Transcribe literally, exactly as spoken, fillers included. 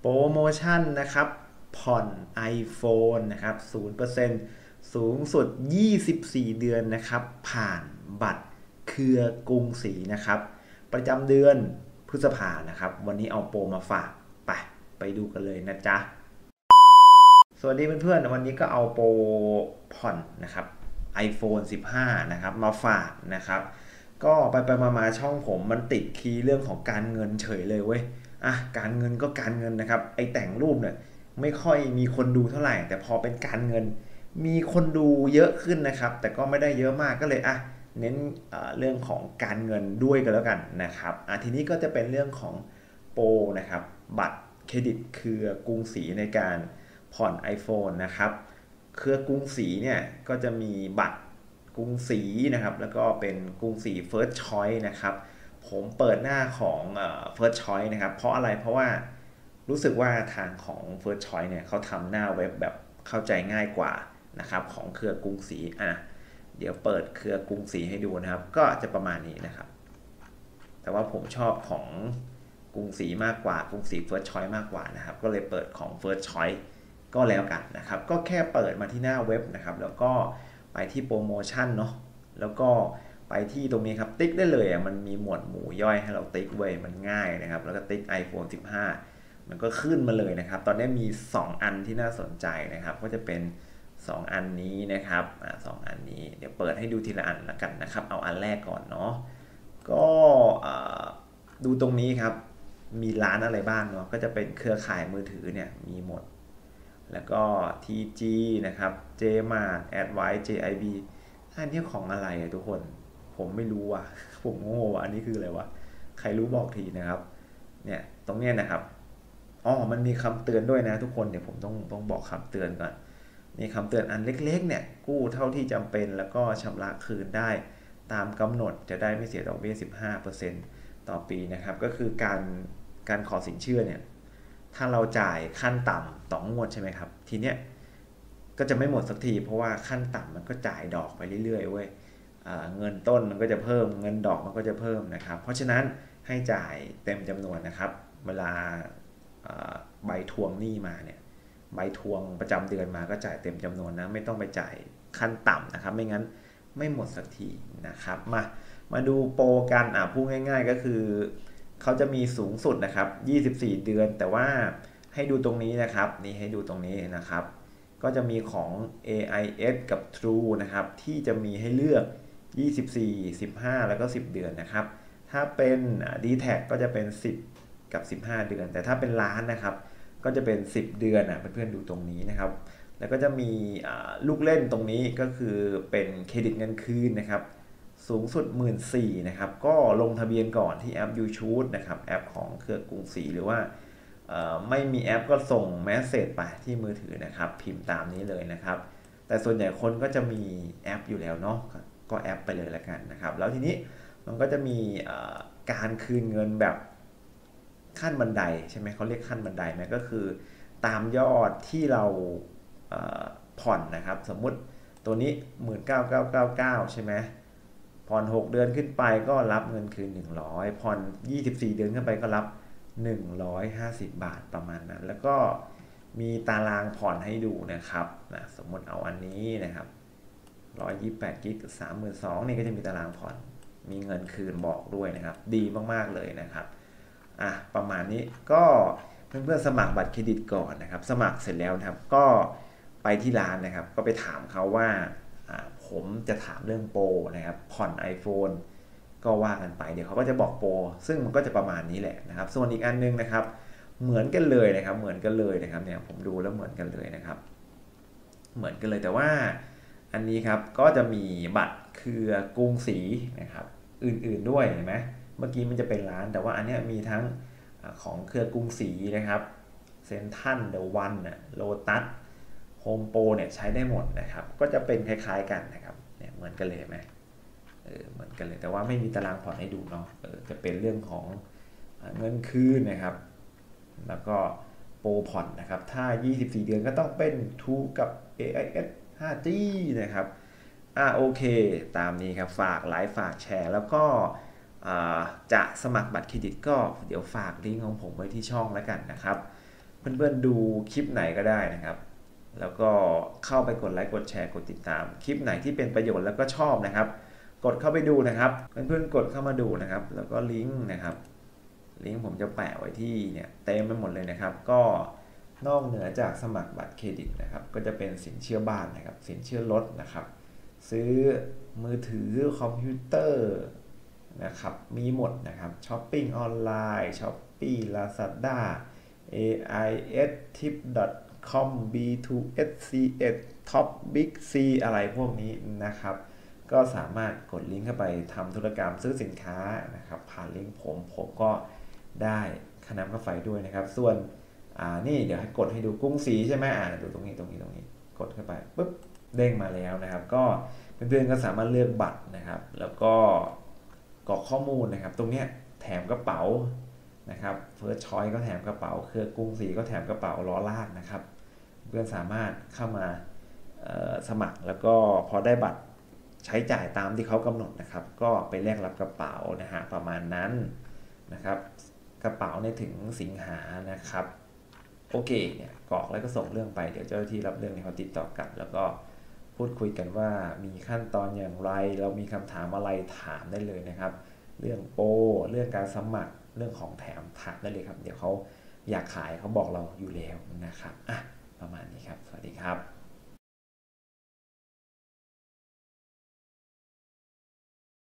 โปรโมชั่นนะครับผ่อน iPhone นะครับ ศูนย์เปอร์เซ็นต์ สูงสุดยี่สิบสี่เดือนนะครับผ่านบัตรเครือกรุงศรีนะครับประจำเดือนพฤษภานะครับวันนี้เอาโปรมาฝากไปไปดูกันเลยนะจ๊ะสวัสดีเพื่อนๆวันนี้ก็เอาโปรผ่อนนะครับ iPhone สิบห้านะครับมาฝากนะครับก็ไปไปมาๆช่องผมมันติดคีย์เรื่องของการเงินเฉยเลยเว้ยอ่ะการเงินก็การเงินนะครับไอแต่งรูปเนี่ยไม่ค่อยมีคนดูเท่าไหร่แต่พอเป็นการเงินมีคนดูเยอะขึ้นนะครับแต่ก็ไม่ได้เยอะมากก็เลยอ่ะเน้นเรื่องของการเงินด้วยกันแล้วกันนะครับอ่ะทีนี้ก็จะเป็นเรื่องของโปรนะครับบัตรเครดิตเครือกรุงศรีในการผ่อน iPhone นะครับเครือกรุงศรีเนี่ยก็จะมีบัตรกรุงศรีนะครับแล้วก็เป็นกรุงศรี First Choice นะครับผมเปิดหน้าของ First Choice นะครับเพราะอะไรเพราะว่ารู้สึกว่าทางของ First Choice เนี่ยเขาทำหน้าเว็บแบบเข้าใจง่ายกว่านะครับของเครือกรุงศรีอ่ะเดี๋ยวเปิดเครือกรุงศรีให้ดูนะครับก็จะประมาณนี้นะครับแต่ว่าผมชอบของกรุงศรีมากกว่ากรุงศรี First Choice มากกว่านะครับก็เลยเปิดของ First Choice ก็แล้วกันนะครับก็แค่เปิดมาที่หน้าเว็บนะครับแล้วก็ไปที่โปรโมชั่นเนาะแล้วก็ไปที่ตรงนี้ครับติ๊กได้เลยอ่ะมันมีหมวดหมู่ย่อยให้เราติ๊กไว้มันง่ายนะครับแล้วก็ติ๊ก iPhone สิบห้ามันก็ขึ้นมาเลยนะครับตอนนี้มีสองอันที่น่าสนใจนะครับก็จะเป็นสองอันนี้นะครับอ่าสองอันนี้เดี๋ยวเปิดให้ดูทีละอันละกันนะครับเอาอันแรกก่อนเนาะก็ดูตรงนี้ครับมีร้านอะไรบ้างเนาะก็จะเป็นเครือข่ายมือถือเนี่ยมีหมดแล้วก็ ที จี นะครับ J-Mart Advice เจ ไอ บี อันนี้ของอะไรอะทุกคนผมไม่รู้อ่ะผมโง่ว่ะอันนี้คืออะไรวะใครรู้บอกทีนะครับเนี่ยตรงเนี้ยนะครับอ๋อมันมีคำเตือนด้วยนะทุกคนเดี๋ยวผมต้องต้องบอกคำเตือนก่อนมีคำเตือนอันเล็กๆเนี่ยกู้เท่าที่จำเป็นแล้วก็ชำระคืนได้ตามกำหนดจะได้ไม่เสียดอกเบี้ย สิบห้าเปอร์เซ็นต์ ต่อปีนะครับก็คือการการขอสินเชื่อเนี่ยถ้าเราจ่ายขั้นต่ำต่องวดใช่ไหมครับทีเนี้ยก็จะไม่หมดสักทีเพราะว่าขั้นต่ำมันก็จ่ายดอกไปเรื่อยๆเว้ยเงินต้นมันก็จะเพิ่มเงินดอกมันก็จะเพิ่มนะครับเพราะฉะนั้นให้จ่ายเต็มจำนวนนะครับเวลาใบทวงหนี้มาเนี่ยใบทวงประจำเดือนมาก็จ่ายเต็มจำนวนนะไม่ต้องไปจ่ายขั้นต่ำนะครับไม่งั้นไม่หมดสักทีนะครับมามาดูโปรกันอ่ะพูดง่ายๆก็คือเขาจะมีสูงสุดนะครับยี่สิบสี่เดือนแต่ว่าให้ดูตรงนี้นะครับนี่ให้ดูตรงนี้นะครับก็จะมีของ เอ ไอ เอส กับ True นะครับที่จะมีให้เลือกยี่สิบสี่ สิบห้าแล้วก็สิบเดือนนะครับถ้าเป็น ดี แท็ก ก็จะเป็นสิบกับสิบห้าเดือนแต่ถ้าเป็นล้านนะครับก็จะเป็นสิบเดือนนะเพื่อนๆดูตรงนี้นะครับแล้วก็จะมีลูกเล่นตรงนี้ก็คือเป็นเครดิตเงินคืนนะครับสูงสุด หนึ่งหมื่นสี่พัน นะครับก็ลงทะเบียนก่อนที่แอป YouChoose นะครับแอปของเครือกรุงศรีหรือว่าไม่มีแอปก็ส่งเมสเสจไปที่มือถือนะครับพิมพ์ตามนี้เลยนะครับแต่ส่วนใหญ่คนก็จะมีแอปอยู่แล้วเนาะก็แอปไปเลยละกันนะครับแล้วทีนี้มันก็จะมีการคืนเงินแบบขั้นบันไดใช่ไหมเขาเรียกขั้นบันไดไหมก็คือตามยอดที่เราผ่อนนะครับสมมุติตัวนี้ หนึ่งหมื่นเก้าพันเก้าร้อยเก้าสิบเก้า ใช่ไหมผ่อนหกเดือนขึ้นไปก็รับเงินคืนหนึ่งร้อยผ่อนยี่สิบสี่เดือนขึ้นไปก็รับหนึ่งร้อยห้าสิบบาทประมาณนั้นแล้วก็มีตารางผ่อนให้ดูนะครับนะสมมติเอาอันนี้นะครับหนึ่งร้อยยี่สิบแปดกิก สามหมื่นสองพัน นี่ก็จะมีตารางผ่อนมีเงินคืนบอกด้วยนะครับดีมากๆเลยนะครับอ่ะประมาณนี้ก็เพื่อนๆสมัครบัตรเครดิตก่อนนะครับสมัครเสร็จแล้วนะครับก็ไปที่ร้านนะครับก็ไปถามเขาว่าผมจะถามเรื่องโปรนะครับผ่อน iPhone ก็ว่ากันไปเดี๋ยวเขาก็จะบอกโปรซึ่งมันก็จะประมาณนี้แหละนะครับส่วนอีกอันนึงนะครับเหมือนกันเลยนะครับเหมือนกันเลยนะครับเนี่ยผมดูแล้วเหมือนกันเลยนะครับเหมือนกันเลยแต่ว่าอันนี้ครับก็จะมีบัตรเครือกรุงศรีนะครับอื่นๆด้วยเห็นไหมเมื่อกี้มันจะเป็นร้านแต่ว่าอันนี้มีทั้งของเครือกรุงศรีนะครับเซ็นทรัลเดอะวันโลตัสโฮมโปรเนี่ยใช้ได้หมดนะครับก็จะเป็นคล้ายๆกันนะครับเนี่ยเหมือนกันเลยไหมเออเหมือนกันเลยแต่ว่าไม่มีตารางผ่อนให้ดูเนาะเออจะเป็นเรื่องของเงินคืนนะครับแล้วก็โปรผ่อนนะครับถ้ายี่สิบสี่เดือนก็ต้องเป็น True กับ เอ ไอ เอส ห้าจี นะครับอ่าโอเคตามนี้ครับฝากไลค์ฝากแชร์แล้วก็จะสมัครบัตรเครดิตก็เดี๋ยวฝากลิงก์ของผมไว้ที่ช่องแล้วกันนะครับเพื่อนๆดูคลิปไหนก็ได้นะครับแล้วก็เข้าไปกดไลค์กดแชร์กดติดตามคลิปไหนที่เป็นประโยชน์แล้วก็ชอบนะครับกดเข้าไปดูนะครับเพื่อนๆกดเข้ามาดูนะครับแล้วก็ลิงก์นะครับลิงก์ผมจะแปะไว้ที่เนี่ยเต็มไปหมดเลยนะครับก็นอกเหนือจากสมัครบัตรเครดิตนะครับก็จะเป็นสินเชื่อบ้านนะครับสินเชื่อรถนะครับซื้อมือถือคอมพิวเตอร์นะครับมีหมดนะครับช้อปปิ้งออนไลน์ช้อปปี้ลาซาด้า เอ ไอ เอส ทิป ดอท คอม บี ทู เอส ซี เอส Top Big C อะไรพวกนี้นะครับก็สามารถกดลิงก์เข้าไปทำธุรกรรมซื้อสินค้านะครับผ่านลิงก์ผมผมก็ได้ค่าน้ำค่าไฟด้วยนะครับส่วนอ่านี่เดี๋ยวให้กดให้ดูกรุงศรีใช่ไหมอ่าดูตรงนี้ตรงนี้ตรงนี้กดเข้าไปปุ๊บเด้งมาแล้วนะครับก็เพื่อนๆก็สามารถเลือกบัตรนะครับแล้วก็กรอกข้อมูลนะครับตรงเนี้ยแถมกระเป๋านะครับเฟิร์สชอยก็แถมกระเป๋าเครือกรุงศรีก็แถมกระเป๋าล้อลากนะครับเพื่อนสามารถเข้ามาสมัครแล้วก็พอได้บัตรใช้จ่ายตามที่เขากำหนดนะครับก็ไปแลกรับกระเป๋านะฮะประมาณนั้นนะครับกระเป๋าในถึงสิงหานะครับโอเคเนี่ยกรอกแล้วก็ส่งเรื่องไปเดี๋ยวเจ้าหน้าที่รับเรื่องนี้เขาติดต่อกลับแล้วก็พูดคุยกันว่ามีขั้นตอนอย่างไรเรามีคำถามอะไรถามได้เลยนะครับเรื่องโปรเรื่องการสมัครเรื่องของแถมถามได้เลยครับเดี๋ยวเขาอยากขายเขาบอกเราอยู่แล้วนะครับอ่ะประมาณนี้ครับสวัสดีครับ